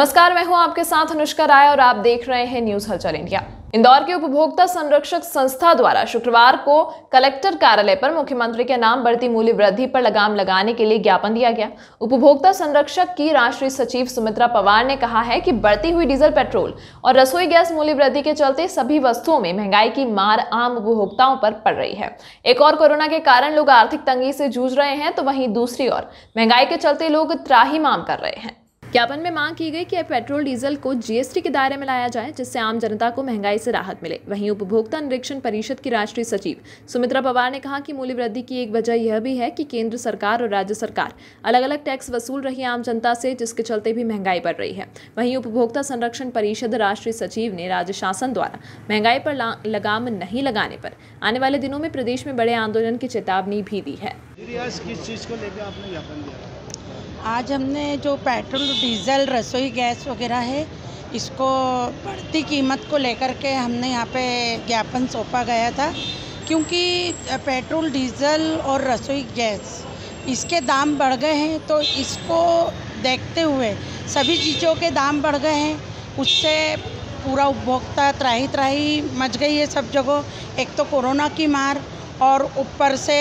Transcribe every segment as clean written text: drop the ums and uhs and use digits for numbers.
नमस्कार, मैं हूं आपके साथ अनुष्का राय और आप देख रहे हैं न्यूज हलचल इंडिया। इंदौर के उपभोक्ता संरक्षक संस्था द्वारा शुक्रवार को कलेक्टर कार्यालय पर मुख्यमंत्री के नाम बढ़ती मूल्य वृद्धि पर लगाम लगाने के लिए ज्ञापन दिया गया। उपभोक्ता संरक्षक की राष्ट्रीय सचिव सुमित्रा पवार ने कहा है कि बढ़ती हुई डीजल, पेट्रोल और रसोई गैस मूल्य वृद्धि के चलते सभी वस्तुओं में महंगाई की मार आम उपभोक्ताओं पर पड़ रही है। एक और कोरोना के कारण लोग आर्थिक तंगी से जूझ रहे हैं, तो वहीं दूसरी ओर महंगाई के चलते लोग त्राहिमाम कर रहे हैं। ज्ञापन में मांग की गई कि पेट्रोल डीजल को जीएसटी के दायरे में लाया जाए, जिससे आम जनता को महंगाई से राहत मिले। वहीं उपभोक्ता निरीक्षण परिषद की राष्ट्रीय सचिव सुमित्रा पवार ने कहा कि मूल्य वृद्धि की एक वजह यह भी है कि केंद्र सरकार और राज्य सरकार अलग अलग टैक्स वसूल रही है आम जनता से, जिसके चलते भी महंगाई बढ़ रही है। वहीं उपभोक्ता संरक्षण परिषद राष्ट्रीय सचिव ने राज्य शासन द्वारा महंगाई पर लगाम नहीं लगाने पर आने वाले दिनों में प्रदेश में बड़े आंदोलन की चेतावनी भी दी है। किस चीज़ को लेकर आपने ज्ञापन दिया? आज हमने जो पेट्रोल, डीजल, रसोई गैस वगैरह है, इसको बढ़ती कीमत को लेकर के हमने यहाँ पे ज्ञापन सौंपा गया था, क्योंकि पेट्रोल, डीजल और रसोई गैस इसके दाम बढ़ गए हैं। तो इसको देखते हुए सभी चीज़ों के दाम बढ़ गए हैं, उससे पूरा उपभोक्ता त्राही मच गई है सब जगह। एक तो कोरोना की मार और ऊपर से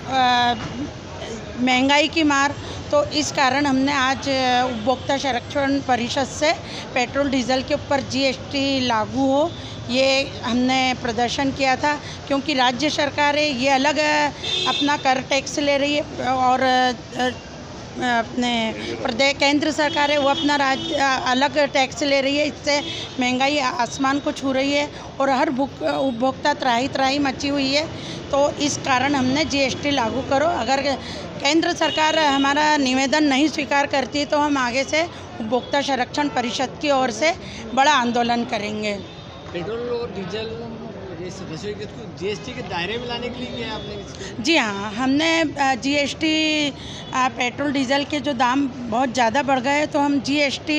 महंगाई की मार। तो इस कारण हमने आज उपभोक्ता संरक्षण परिषद से पेट्रोल डीजल के ऊपर जीएसटी लागू हो, ये हमने प्रदर्शन किया था। क्योंकि राज्य सरकार है, ये अलग अपना कर टैक्स ले रही है और अपने केंद्र सरकार है, वो अपना अलग टैक्स ले रही है। इससे महंगाई आसमान को छू रही है और हर उपभोक्ता त्राही मची हुई है। तो इस कारण हमने जीएसटी लागू करो। अगर केंद्र सरकार हमारा निवेदन नहीं स्वीकार करती तो हम आगे से उपभोक्ता संरक्षण परिषद की ओर से बड़ा आंदोलन करेंगे। पेट्रोल और डीजल रसोई गैस को जीएसटी के दायरे में लाने के लिए किया आपने? जी हाँ, हमने जीएसटी पेट्रोल डीजल के जो दाम बहुत ज़्यादा बढ़ गए, तो हम जीएसटी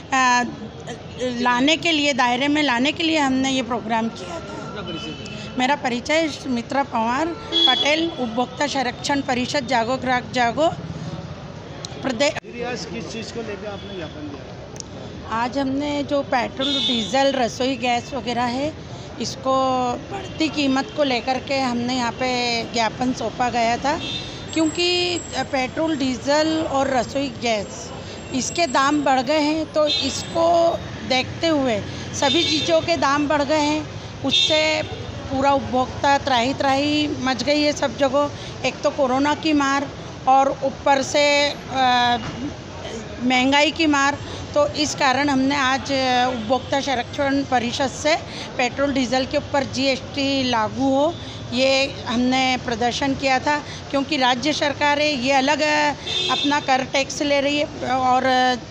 लाने के लिए, दायरे में लाने के लिए हमने ये प्रोग्राम किया था। मेरा परिचय सुमित्रा पवार पटेल, उपभोक्ता संरक्षण परिषद, जागो ग्राहक जागो प्रदेश। किस चीज़ को लेकर आपने ज्ञापन दिया? आज हमने जो पेट्रोल, डीजल, रसोई गैस वगैरह है, इसको बढ़ती कीमत को लेकर के हमने यहाँ पे ज्ञापन सौंपा गया था, क्योंकि पेट्रोल, डीजल और रसोई गैस इसके दाम बढ़ गए हैं। तो इसको देखते हुए सभी चीज़ों के दाम बढ़ गए हैं, उससे पूरा उपभोक्ता त्राही मच गई है सब जगह। एक तो कोरोना की मार और ऊपर से महंगाई की मार। तो इस कारण हमने आज उपभोक्ता संरक्षण परिषद से पेट्रोल, डीजल के ऊपर जीएसटी लागू हो, ये हमने प्रदर्शन किया था। क्योंकि राज्य सरकार है, ये अलग अपना कर टैक्स ले रही है और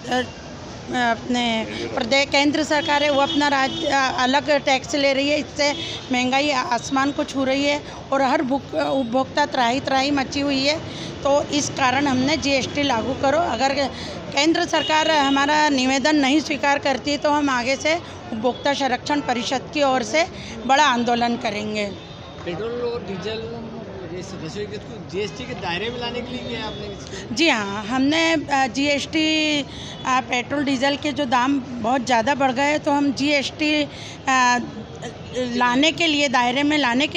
अपने केंद्र सरकार है, वो अपना अलग टैक्स ले रही है। इससे महंगाई आसमान को छू रही है और हर उपभोक्ता त्राही मची हुई है। तो इस कारण हमने जीएसटी लागू करो। अगर केंद्र सरकार हमारा निवेदन नहीं स्वीकार करती तो हम आगे से उपभोक्ता संरक्षण परिषद की ओर से बड़ा आंदोलन करेंगे। पेट्रोल और डीजल रसोई गैस को जीएसटी के दायरे में लाने के लिए किया आपने? जी हाँ, हमने जीएसटी पेट्रोल, डीजल के जो दाम बहुत ज़्यादा बढ़ गए, तो हम जीएसटी लाने के लिए, दायरे में लाने के